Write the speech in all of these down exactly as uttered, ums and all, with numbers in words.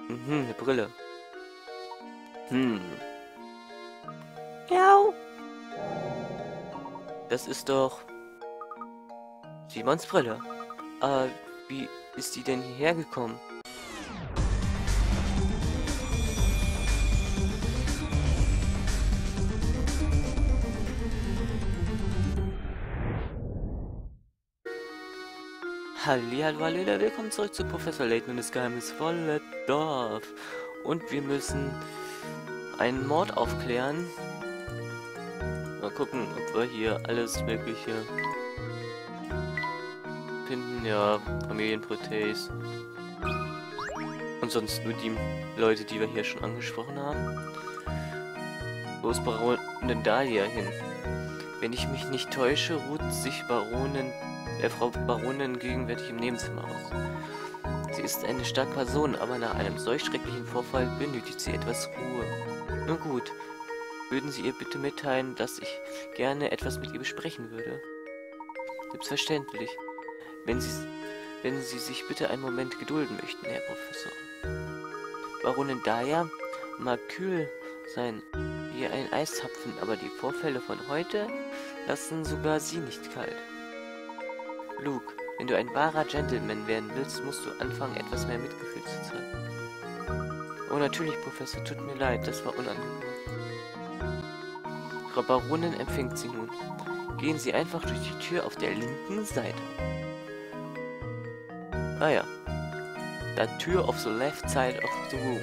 Mhm, eine Brille. Hm. Ja. Das ist doch Simons Brille. Äh, wie ist die denn hierher gekommen? Hallihallo, Hallöle, willkommen zurück zu Professor Layton und das geheimnisvolle Dorf. Und wir müssen einen Mord aufklären. Mal gucken, ob wir hier alles Mögliche finden. Ja, Familienporträts. Und sonst nur die Leute, die wir hier schon angesprochen haben. Wo ist Baronin Dahlia hin? Wenn ich mich nicht täusche, ruht sich Baronin, äh, Frau Baronin gegenwärtig im Nebenzimmer aus. Sie ist eine starke Person, aber nach einem solch schrecklichen Vorfall benötigt sie etwas Ruhe. Nun gut, würden Sie ihr bitte mitteilen, dass ich gerne etwas mit ihr besprechen würde? Selbstverständlich. Wenn Sie, wenn Sie sich bitte einen Moment gedulden möchten, Herr Professor. Baronin Dahlia mag kühl sein wie ein Eiszapfen, aber die Vorfälle von heute lassen sogar sie nicht kalt. Luke, wenn du ein wahrer Gentleman werden willst, musst du anfangen, etwas mehr Mitgefühl zu zeigen. Oh, natürlich, Professor, tut mir leid, das war unangenehm. Frau Baronin empfängt Sie nun. Gehen Sie einfach durch die Tür auf der linken Seite. Ah ja. The Tür of the left side of the room.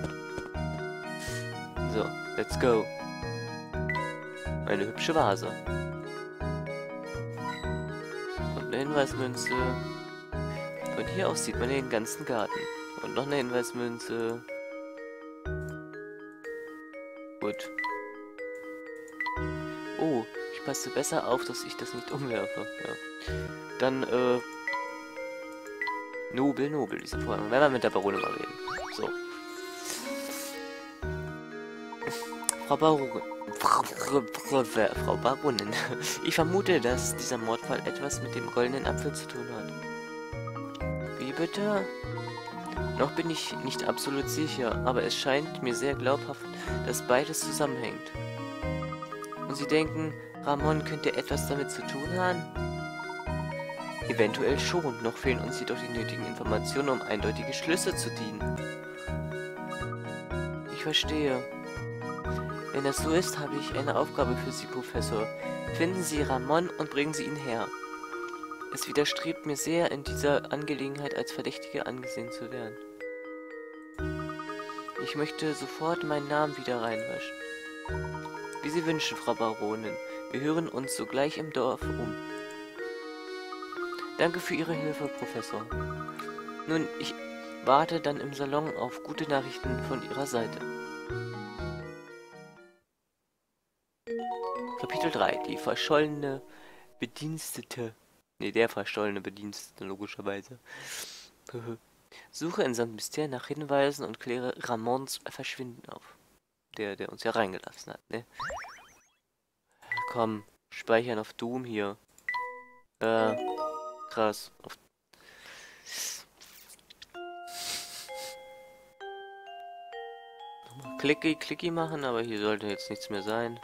So, let's go. Eine hübsche Vase. Und eine Hinweismünze. Von hier aus sieht man den ganzen Garten. Und noch eine Hinweismünze. Gut. Oh, ich passe besser auf, dass ich das nicht umwerfe. Ja. Dann, äh... Nobel, nobel, diese Vorhang. Wenn wir mit der Baronin mal reden. So. Frau Baronin. Frau Baronin. Ich vermute, dass dieser Mordfall etwas mit dem goldenen Apfel zu tun hat. Wie bitte? Noch bin ich nicht absolut sicher, aber es scheint mir sehr glaubhaft, dass beides zusammenhängt. Und Sie denken, Ramon könnte etwas damit zu tun haben? Eventuell schon, noch fehlen uns jedoch die nötigen Informationen, um eindeutige Schlüsse zu ziehen. Ich verstehe. Wenn das so ist, habe ich eine Aufgabe für Sie, Professor. Finden Sie Ramon und bringen Sie ihn her. Es widerstrebt mir sehr, in dieser Angelegenheit als Verdächtige angesehen zu werden. Ich möchte sofort meinen Namen wieder reinwaschen. Wie Sie wünschen, Frau Baronin. Wir hören uns sogleich im Dorf um. Danke für Ihre Hilfe, Professor. Nun, ich warte dann im Salon auf gute Nachrichten von Ihrer Seite. Kapitel drei. Die verschollene Bedienstete. Ne, der verschollene Bedienstete, logischerweise. Suche in Sankt Mystère nach Hinweisen und kläre Ramons Verschwinden auf. Der, der uns ja reingelassen hat, ne? Komm, speichern auf Doom hier. Äh, krass. Auf Nochmal Klicki, Klicki machen, aber hier sollte jetzt nichts mehr sein.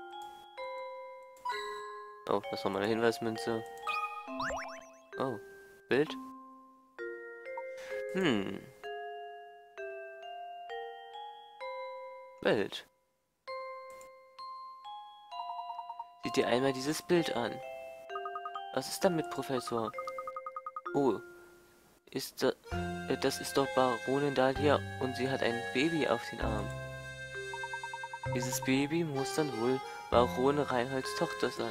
Oh, das war meine Hinweismünze. Oh, Bild? Hm. Bild. Sieh dir einmal dieses Bild an. Was ist damit, Professor? Oh, ist da, äh, das ist doch Baronin Dahlia und sie hat ein Baby auf den Arm. Dieses Baby muss dann wohl Baron Reinholds Tochter sein.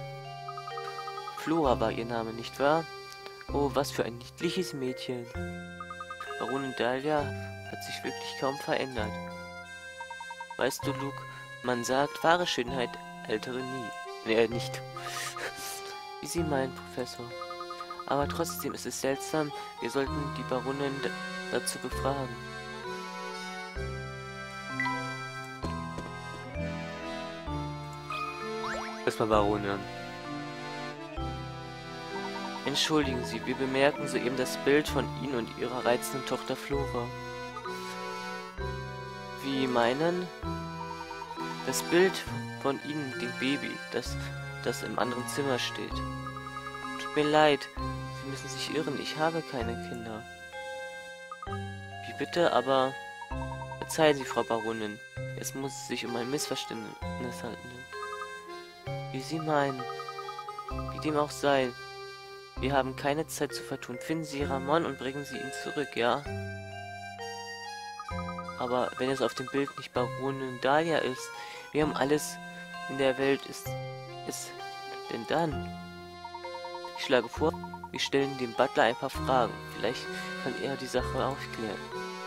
Flora war ihr Name, nicht wahr? Oh, was für ein niedliches Mädchen. Baronin Dahlia hat sich wirklich kaum verändert. Weißt du, Luke, man sagt, wahre Schönheit ältere nie. Nee, nicht. Wie Sie meinen, Professor. Aber trotzdem ist es seltsam, wir sollten die Baronin dazu befragen. Erstmal Baronin. Entschuldigen Sie, wir bemerken soeben das Bild von Ihnen und Ihrer reizenden Tochter Flora. Wie meinen? Das Bild von Ihnen, dem Baby, das, das im anderen Zimmer steht. Tut mir leid, Sie müssen sich irren, ich habe keine Kinder. Wie bitte, aber... Verzeihen Sie, Frau Baronin, es muss sich um ein Missverständnis handeln. Wie Sie meinen, wie dem auch sei, wir haben keine Zeit zu vertun. Finden Sie Ramon und bringen Sie ihn zurück, ja? Aber wenn es auf dem Bild nicht Baronin Dahlia ist, wir haben alles in der Welt, ist es denn dann? Ich schlage vor, wir stellen dem Butler ein paar Fragen. Vielleicht kann er die Sache aufklären.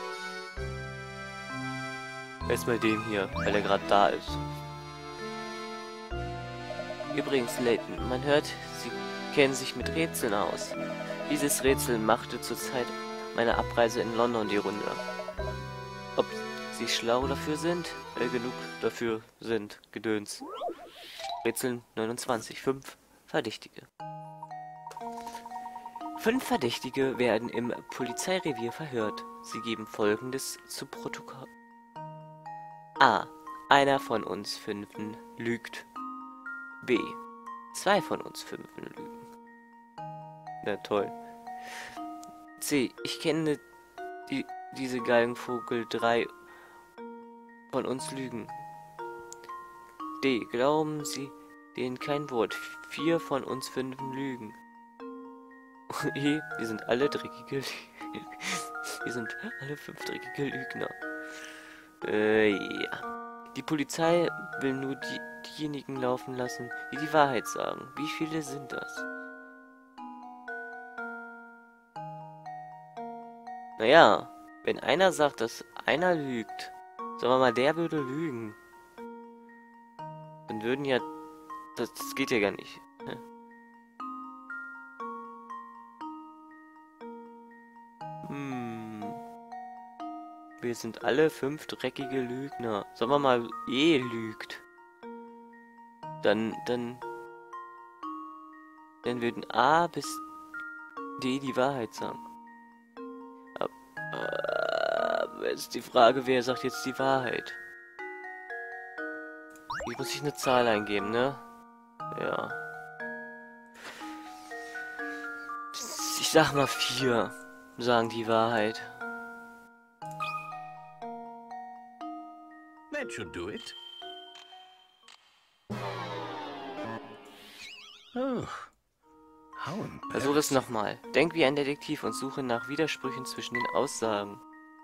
Erstmal den hier, weil er gerade da ist. Übrigens, Layton, man hört, Sie kennen sich mit Rätseln aus. Dieses Rätsel machte zur Zeit meiner Abreise in London die Runde. Ob Sie schlau dafür sind, äh, genug dafür sind, Gedöns. Rätsel neunundzwanzig. Fünf Verdächtige. Fünf Verdächtige werden im Polizeirevier verhört. Sie geben Folgendes zu Protokoll. A. Einer von uns Fünfen lügt. B. Zwei von uns Fünfen lügen. Na toll. C. Ich kenne die, diese Galgenvogel. Drei von uns lügen. D. Glauben Sie denen kein Wort. Vier von uns Fünfen lügen. E. Wir sind alle dreckige Lügner. Wir sind alle fünf dreckige Lügner. Äh, ja. Die Polizei will nur die, diejenigen laufen lassen, die die Wahrheit sagen. Wie viele sind das? Naja, wenn einer sagt, dass einer lügt, sagen wir mal, der würde lügen, dann würden ja... Das, das geht ja gar nicht. Ne? Hm... Wir sind alle fünf dreckige Lügner. Sagen wir mal, E lügt. Dann, dann... Dann würden A bis D die Wahrheit sagen. Aber jetzt die Frage, wer sagt jetzt die Wahrheit? Hier muss ich eine Zahl eingeben, ne? Ja. Ich sag mal vier sagen die Wahrheit. That should do it. Oh, how embarrassing. Versuch es nochmal. Denk wie ein Detektiv und suche nach Widersprüchen zwischen den Aussagen.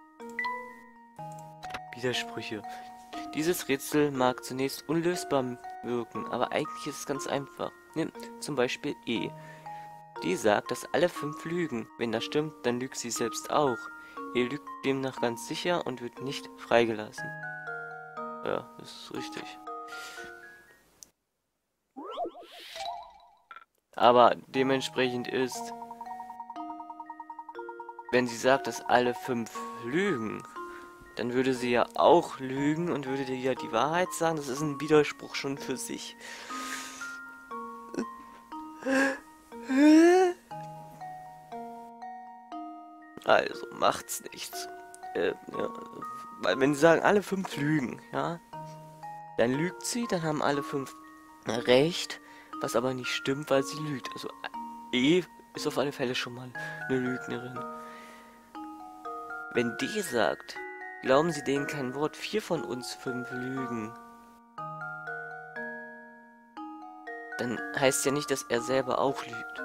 Widersprüche. Dieses Rätsel mag zunächst unlösbar wirken, aber eigentlich ist es ganz einfach. Nimm zum Beispiel E. Die sagt, dass alle fünf lügen. Wenn das stimmt, dann lügt sie selbst auch. E lügt demnach ganz sicher und wird nicht freigelassen. Ja, das ist richtig. Aber dementsprechend ist, wenn sie sagt, dass alle fünf lügen, dann würde sie ja auch lügen und würde dir ja die Wahrheit sagen. Das ist ein Widerspruch schon für sich. Also, macht's nichts. Äh, ja, weil wenn sie sagen, alle fünf lügen, ja, dann lügt sie, dann haben alle fünf recht, was aber nicht stimmt, weil sie lügt. Also, E ist auf alle Fälle schon mal eine Lügnerin. Wenn D sagt, glauben Sie denen kein Wort, vier von uns fünf lügen, dann heißt ja nicht, dass er selber auch lügt.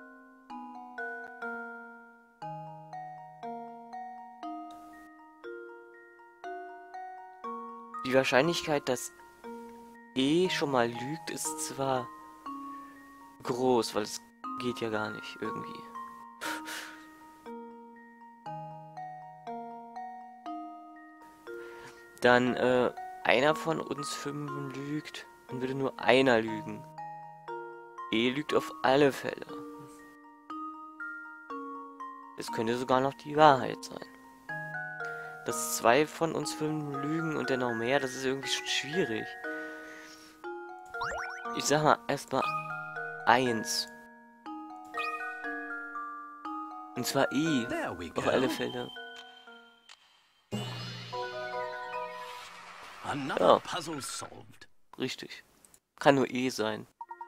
Die Wahrscheinlichkeit, dass E schon mal lügt, ist zwar groß, weil es geht ja gar nicht irgendwie. Dann, äh, einer von uns fünf lügt, dann würde nur einer lügen. E lügt auf alle Fälle. Es könnte sogar noch die Wahrheit sein. Dass zwei von uns fünf lügen und dann noch mehr, das ist irgendwie schon schwierig. Ich sag mal erstmal eins. Und zwar E. Auf alle Fälle. Another Ja, puzzle solved. richtig. Kann nur E sein.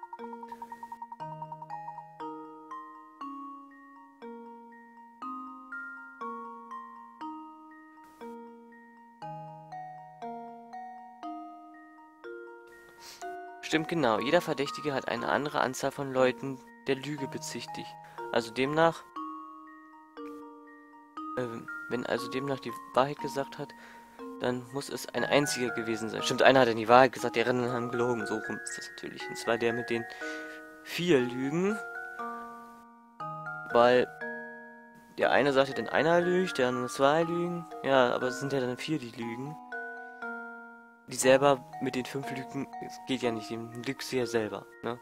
Stimmt genau, jeder Verdächtige hat eine andere Anzahl von Leuten der Lüge bezichtigt. Also demnach, äh, wenn also demnach die Wahrheit gesagt hat, dann muss es ein einziger gewesen sein. Stimmt, einer hat dann die Wahrheit gesagt, die anderen haben gelogen. So rum ist das natürlich. Und zwar der mit den vier Lügen, weil der eine sagte, dann einer lügt, der andere zwei lügen. Ja, aber es sind ja dann vier, die lügen. Die selber mit den fünf Lügen, es geht ja nicht, den lügst du ja selber, ne?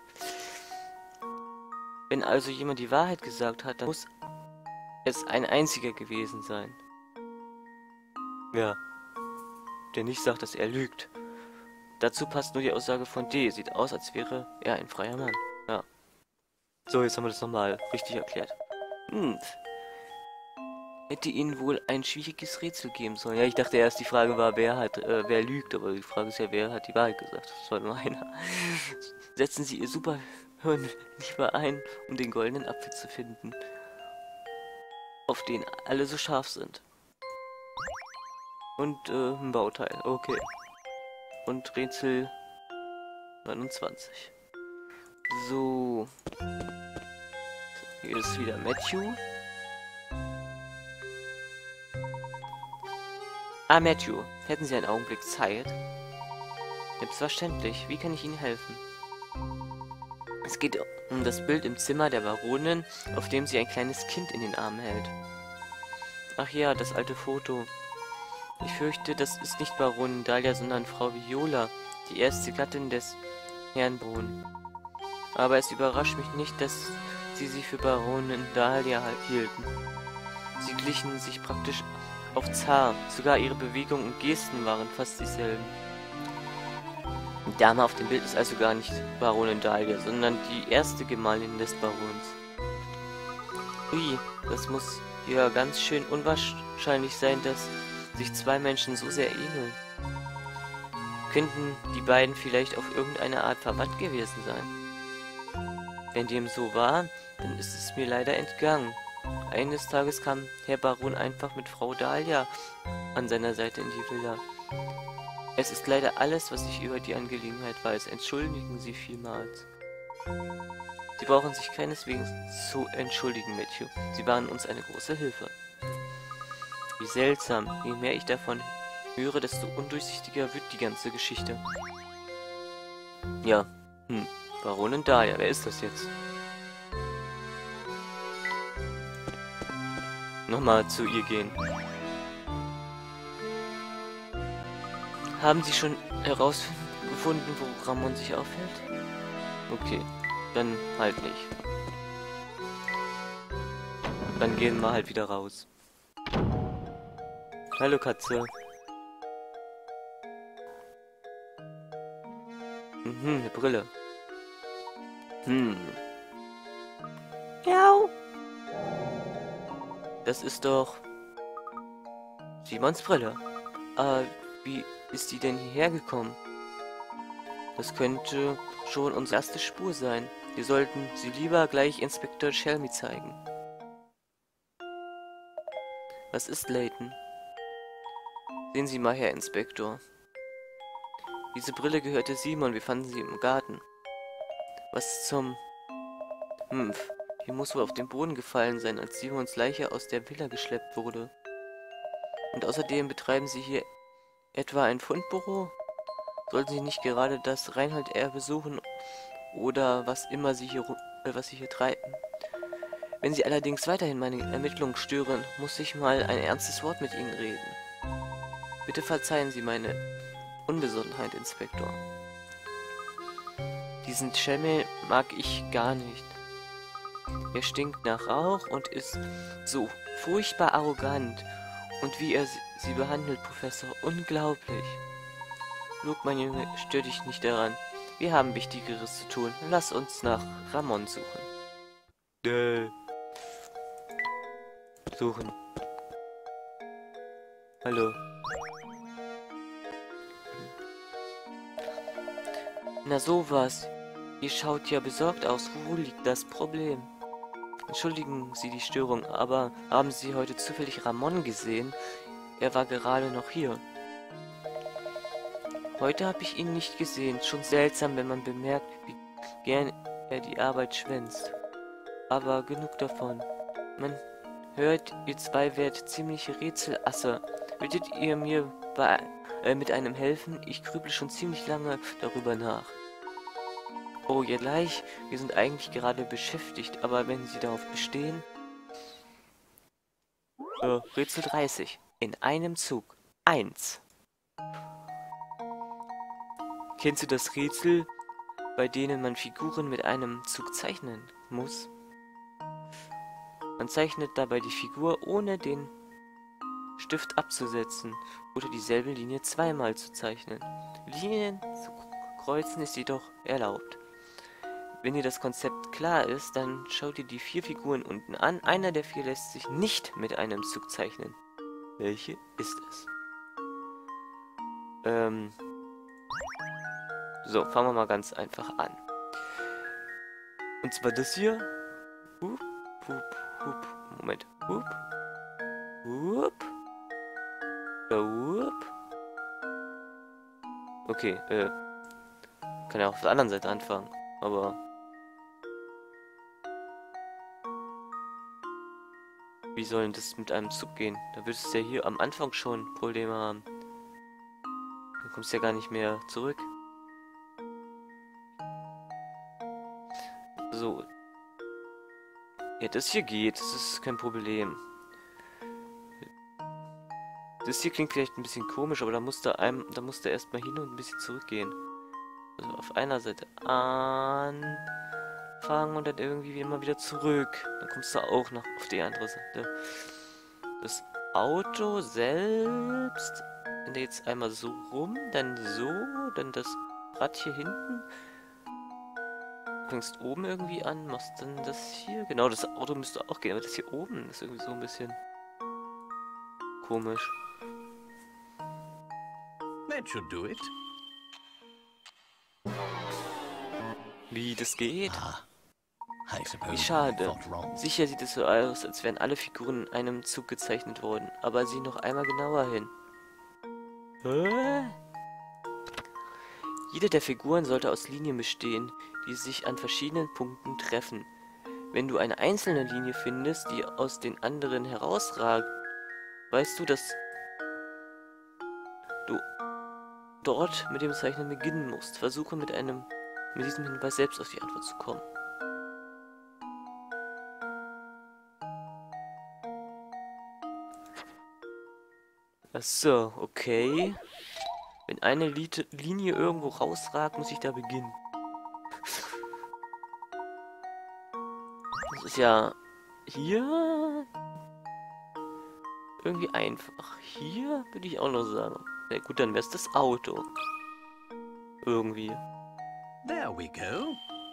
Wenn also jemand die Wahrheit gesagt hat, dann muss es ein einziger gewesen sein. Ja, der nicht sagt, dass er lügt. Dazu passt nur die Aussage von D. Sieht aus, als wäre er ein freier Mann. Ja. So, jetzt haben wir das nochmal richtig erklärt. Hm. Hätte ihnen wohl ein schwieriges Rätsel geben sollen. Ja, ich dachte erst, die Frage war, wer hat, äh, wer lügt, aber die Frage ist ja, wer hat die Wahrheit gesagt. Das war nur einer. Setzen Sie Ihr Superhirn lieber ein, um den goldenen Apfel zu finden, auf den alle so scharf sind. Und äh, ein Bauteil, okay. Und Rätsel neunundzwanzig. So. Hier ist wieder Matthew. Ah, Matthew, hätten Sie einen Augenblick Zeit? Selbstverständlich, wie kann ich Ihnen helfen? Es geht um das Bild im Zimmer der Baronin, auf dem sie ein kleines Kind in den Armen hält. Ach ja, das alte Foto. Ich fürchte, das ist nicht Baronin Dahlia, sondern Frau Viola, die erste Gattin des Herrn Brun. Aber es überrascht mich nicht, dass sie sich für Baronin Dahlia hielten. Sie glichen sich praktisch auf Zar, sogar ihre Bewegungen und Gesten waren fast dieselben. Die Dame auf dem Bild ist also gar nicht Baronin Dahlia, sondern die erste Gemahlin des Barons. Ui, das muss ja ganz schön unwahrscheinlich sein, dass sich zwei Menschen so sehr ähneln. Könnten die beiden vielleicht auf irgendeine Art verwandt gewesen sein? Wenn dem so war, dann ist es mir leider entgangen. Eines Tages kam Herr Baron einfach mit Frau Dahlia an seiner Seite in die Villa. Es ist leider alles, was ich über die Angelegenheit weiß. Entschuldigen Sie vielmals. Sie brauchen sich keineswegs zu entschuldigen, Matthew. Sie waren uns eine große Hilfe. Wie seltsam. Je mehr ich davon höre, desto undurchsichtiger wird die ganze Geschichte. Ja, hm, Baronin Dahlia, wer ist das jetzt? Nochmal zu ihr gehen. Haben Sie schon herausgefunden, wo Ramon sich aufhält? Okay, dann halt nicht. Dann gehen wir halt wieder raus. Hallo Katze. Mhm, eine Brille. Hm. Miau. Das ist doch Simons Brille. Äh, wie ist die denn hierher gekommen? Das könnte schon unsere erste Spur sein. Wir sollten sie lieber gleich Inspektor Shelmy zeigen. Was ist Layton? Sehen Sie mal, Herr Inspektor. Diese Brille gehörte Simon, wir fanden sie im Garten. Was zum... Hm, hier muss wohl auf den Boden gefallen sein, als Simons Leiche aus der Villa geschleppt wurde. Und außerdem betreiben Sie hier etwa ein Fundbüro? Sollten Sie nicht gerade das Reinhold-Erbe besuchen oder was immer Sie hier, äh, was Sie hier treiben? Wenn Sie allerdings weiterhin meine Ermittlungen stören, muss ich mal ein ernstes Wort mit Ihnen reden. Bitte verzeihen Sie meine Unbesonnenheit, Inspektor. Diesen Schemmel mag ich gar nicht. Er stinkt nach Rauch und ist so furchtbar arrogant. Und wie er sie behandelt, Professor, unglaublich. Luke, mein Junge, stör dich nicht daran. Wir haben Wichtigeres zu tun. Lass uns nach Ramon suchen. Däh. Suchen. Hallo. Na sowas. Ihr schaut ja besorgt aus. Wo liegt das Problem? Entschuldigen Sie die Störung, aber haben Sie heute zufällig Ramon gesehen? Er war gerade noch hier. Heute habe ich ihn nicht gesehen. Schon seltsam, wenn man bemerkt, wie gern er die Arbeit schwänzt. Aber genug davon. Man hört, ihr zwei werdet ziemliche Rätselasse. Würdet ihr mir bei, äh, mit einem helfen? Ich grüble schon ziemlich lange darüber nach. Oh, ihr gleich. Wir sind eigentlich gerade beschäftigt, aber wenn Sie darauf bestehen... Äh, Rätsel dreißig. In einem Zug. eins. Kennst du das Rätsel, bei denen man Figuren mit einem Zug zeichnen muss? Man zeichnet dabei die Figur, ohne den Stift abzusetzen oder dieselbe Linie zweimal zu zeichnen. Linien zu kreuzen ist jedoch erlaubt. Wenn dir das Konzept klar ist, dann schau dir die vier Figuren unten an. Einer der vier lässt sich nicht mit einem Zug zeichnen. Welche ist es? Ähm... So, fangen wir mal ganz einfach an. Und zwar das hier. Hup, hup, hup. Moment. Hup. Hup. Hup. Okay, äh. Kann ja auch auf der anderen Seite anfangen. Aber. Wie soll denn das mit einem Zug gehen? Da würdest du ja hier am Anfang schon Probleme haben. Du kommst ja gar nicht mehr zurück. So. Ja, das hier geht. Das ist kein Problem. Das hier klingt vielleicht ein bisschen komisch, aber da musste einem, da musste erstmal hin und ein bisschen zurückgehen. Also auf einer Seite anfangen und dann irgendwie immer wieder zurück. Dann kommst du auch noch auf die andere Seite. Das Auto selbst, wenn du jetzt einmal so rum, dann so, dann das Rad hier hinten. Du fängst oben irgendwie an, machst dann das hier. Genau, das Auto müsste auch gehen, aber das hier oben ist irgendwie so ein bisschen komisch. That should do it. Wie das geht? Ah, I suppose Wie I schade. thought wrong. Sicher sieht es so aus, als wären alle Figuren in einem Zug gezeichnet worden. Aber sieh noch einmal genauer hin. Hä? Jede der Figuren sollte aus Linien bestehen, die sich an verschiedenen Punkten treffen. Wenn du eine einzelne Linie findest, die aus den anderen herausragt, weißt du, dass du dort mit dem Zeichnen beginnen musst. Versuche mit einem mit diesem Hinweis selbst auf die Antwort zu kommen. Ach so, okay. Wenn eine Linie irgendwo rausragt, muss ich da beginnen. Das ist ja hier irgendwie einfach. Hier würde ich auch noch sagen. Na gut, dann wäre es das Auto. Irgendwie. There we go.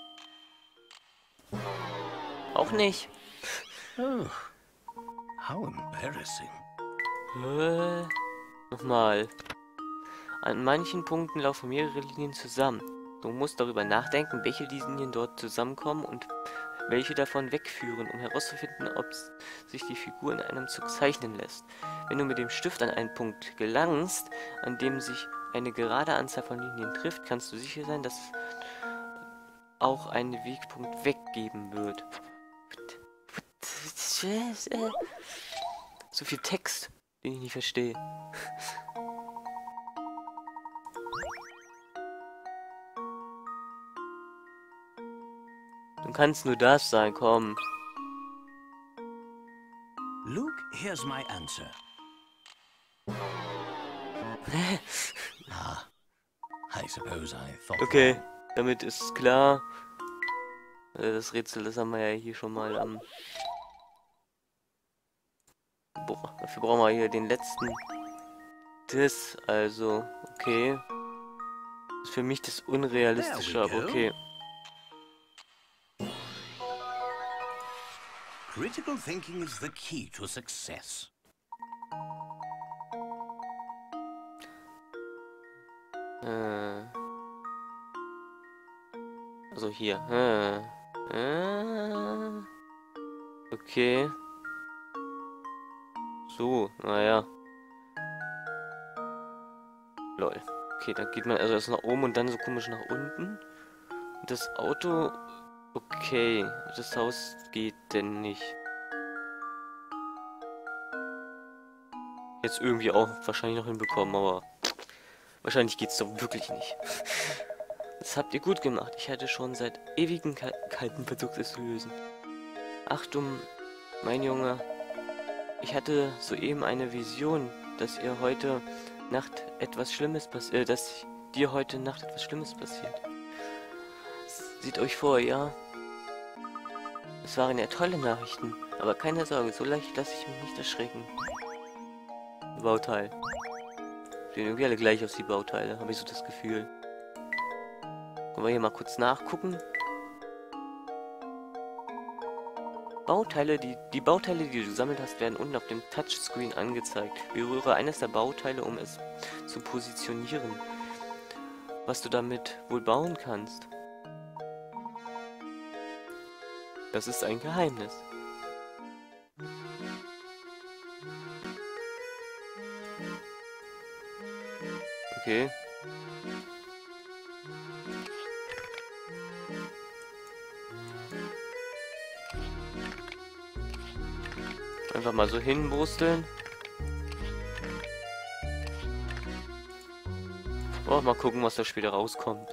Auch nicht. Oh, how embarrassing. Äh, nochmal. An manchen Punkten laufen mehrere Linien zusammen. Du musst darüber nachdenken, welche Linien dort zusammenkommen und welche davon wegführen, um herauszufinden, ob sich die Figur in einem Zug zeichnen lässt. Wenn du mit dem Stift an einen Punkt gelangst, an dem sich eine gerade Anzahl von Linien trifft, kannst du sicher sein, dass es auch einen Wegpunkt weggeben wird. So viel Text, den ich nicht verstehe. Du kannst nur das sein, komm. Luke, here's my answer. Ah, I suppose I thought Okay, wrong. damit ist klar. Äh, Das Rätsel, das haben wir ja hier schon mal am... Boah, dafür brauchen wir hier den letzten. Das, also, okay. Das ist für mich das Unrealistische, aber okay. Critical thinking is the key to success. Äh. Also hier. Äh. Äh. Okay. So, naja. Lol. Okay, dann geht man also erst nach oben und dann so komisch nach unten. Und das Auto... Okay, das Haus geht denn nicht. Jetzt irgendwie auch wahrscheinlich noch hinbekommen, aber... Wahrscheinlich geht's doch wirklich nicht. Das habt ihr gut gemacht. Ich hatte schon seit ewigen Kalten versucht, es zu lösen. Achtung, mein Junge. Ich hatte soeben eine Vision, dass ihr heute Nacht etwas Schlimmes passiert, äh, dass dir heute Nacht etwas Schlimmes passiert. Seht euch vor, ja? Es waren ja tolle Nachrichten, aber keine Sorge, so leicht lasse ich mich nicht erschrecken. Bauteil. Sehen irgendwie alle gleich aus, die Bauteile, habe ich so das Gefühl. Wollen wir hier mal kurz nachgucken? Bauteile, die, die Bauteile, die du gesammelt hast, werden unten auf dem Touchscreen angezeigt. Berühre eines der Bauteile, um es zu positionieren. Was du damit wohl bauen kannst. Das ist ein Geheimnis. Okay. Einfach mal so hinbrusteln. Oh, mal gucken, was da später rauskommt.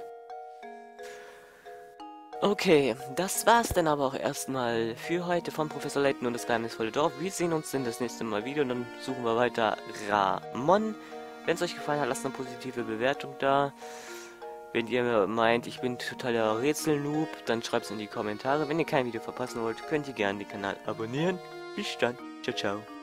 Okay, das war's dann aber auch erstmal für heute von Professor Layton und das geheimnisvolle Dorf. Wir sehen uns dann das nächste Mal wieder und dann suchen wir weiter Ramon. Wenn es euch gefallen hat, lasst eine positive Bewertung da. Wenn ihr meint, ich bin totaler Rätsel-Noob, dann schreibt es in die Kommentare. Wenn ihr kein Video verpassen wollt, könnt ihr gerne den Kanal abonnieren. Bis dann. Ciao, ciao.